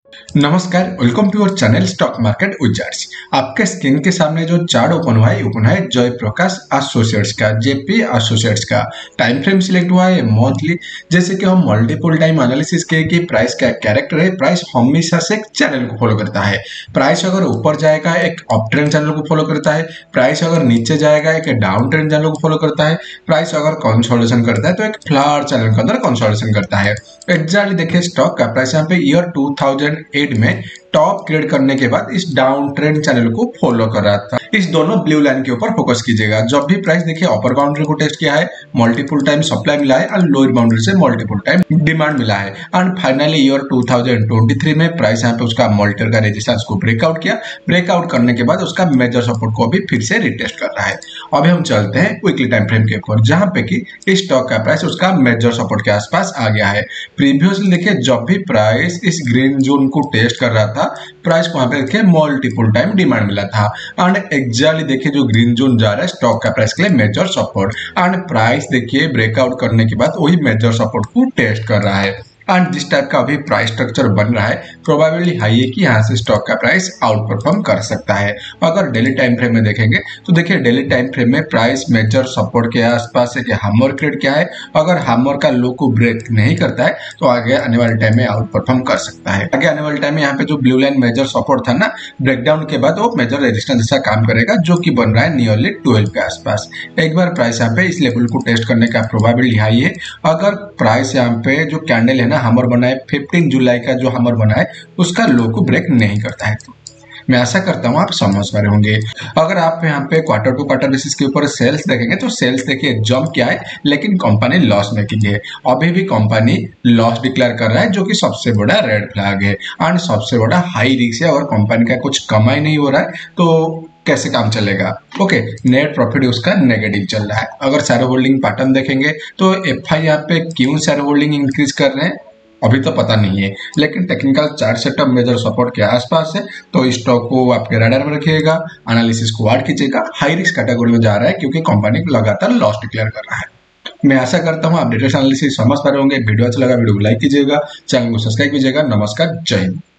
नमस्कार, welcome to our channel stock market wizards. आपके screen के सामने जो चार्ट ओपन है जयप्रकाश एसोसिएट्स का, जेपी एसोसिएट्स का। टाइम फ्रेम सिलेक्ट हुआ है मंथली। जैसे कि हम मल्टीपल टाइम एनालिसिस किए कि प्राइस का कैरेक्टर है, प्राइस हमेशा से एक चैनल को फॉलो करता है। प्राइस अगर ऊपर जाएगा एक अप ट्रेंड चैनल को फॉलो करता है, प्राइस अगर नीचे जाएगा एक डाउन ट्रेंड चैनल को फॉलो करता है, प्राइस अगर कंसोलिडेशन करता है तो एक फ्लैट चैनल के अंदर कंसोलिडेशन करता है। एग्जैक्टली देखिए स्टॉक का प्राइस यहाँ पे ईयर 2008 में टॉप क्रिएट करने के बाद इस डाउन ट्रेंड चैनल को फॉलो कर रहा था। इस दोनों ब्लू लाइन के ऊपर फोकस कीजिएगा। जब भी प्राइस देखिए अपर बाउंड्री को टेस्ट किया है, मल्टीपल टाइम सप्लाई मिला है और लोअर बाउंड्री से मल्टीपल टाइम डिमांड मिला है एंड फाइनली ईयर 2023 में प्राइस यहाँ पे उसका मॉनिटर का रेजिस्टेंस को ब्रेकआउट किया। ब्रेकआउट करने के बाद उसका मेजर सपोर्ट को भी फिर से रिटेस्ट कर रहा है। अभी हम चलते हैं वीकली टाइम फ्रेम के ऊपर, जहां पे कि इस स्टॉक का प्राइस उसका मेजर सपोर्ट के आसपास आ गया है। प्रीवियसली देखिए जब भी प्राइस इस ग्रीन जोन को टेस्ट कर रहा था, प्राइस को वहां पे देखिए मल्टीपल टाइम डिमांड मिला था एंड एग्जैक्टली देखिए जो ग्रीन जोन जा रहा है स्टॉक का प्राइस के लिए मेजर सपोर्ट एंड प्राइस देखिए ब्रेकआउट करने के बाद वही मेजर सपोर्ट को टेस्ट कर रहा है एंड जिस टाइप का अभी प्राइस स्ट्रक्चर बन रहा है प्रोबेबिलिटी हाई है कि यहाँ से स्टॉक का प्राइस आउट परफॉर्म कर सकता है। अगर डेली टाइम फ्रेम में देखेंगे तो देखिए डेली टाइम फ्रेम में प्राइस मेजर सपोर्ट के आसपास है कि हैमर क्रिएट किया है। अगर हैमर का लो को ब्रेक नहीं करता है तो आगे आने वाले टाइम में आउट परफॉर्म कर सकता है। आगे आने वाले टाइम में यहाँ पे जो ब्लू लाइन मेजर सपोर्ट था ना, ब्रेकडाउन के बाद वो मेजर रेजिस्टेंस जैसा काम करेगा, जो कि बन रहा है नियरली 12 के आसपास। एक बार प्राइस यहाँ पे इस लेवल को टेस्ट करने का प्रोबेबिलिटी हाई है। अगर प्राइस यहाँ पे जो कैंडल है ना हैमर बना है 15 जुलाई का, जो हैमर बना है उसका लो को ब्रेक नहीं करता है तो मैं आशा करता हूं आप समझ पा रहे होंगे। अगर आप यहाँ पे क्वार्टर टू क्वार्टर बेसिस के ऊपर सेल्स देखेंगे तो सेल्स देखिए जंप किया है, लेकिन कंपनी लॉस मेकिंग है। अभी भी कंपनी लॉस डिक्लेयर कर रहा है, जो कि सबसे बड़ा रेड फ्लैग है एंड सबसे बड़ा हाई रिस्क है। अगर कंपनी का कुछ कमाई नहीं हो रहा है तो कैसे काम चलेगा। ओके, नेट प्रॉफिट उसका नेगेटिव चल रहा है। अगर शेयर होल्डिंग पैटर्न देखेंगे तो एफआई यहाँ पे क्यों शेयर होल्डिंग इंक्रीज कर रहे हैं अभी तो पता नहीं है, लेकिन technical chart setup major support के आसपास है तो स्टॉक को आपके रडार में रखिएगा, एनालिसिस को ऐड कीजिएगा। हाई रिस्क कैटेगरी में जा रहा है क्योंकि कंपनी लगातार लॉस डिक्लेयर कर रहा है। मैं आशा करता हूं आप डेटा एनालिसिस समझ पा रहे होंगे। वीडियो अच्छा लगा वीडियो को लाइक कीजिएगा, चैनल को सब्सक्राइब कीजिएगा। नमस्कार, जय हिंद।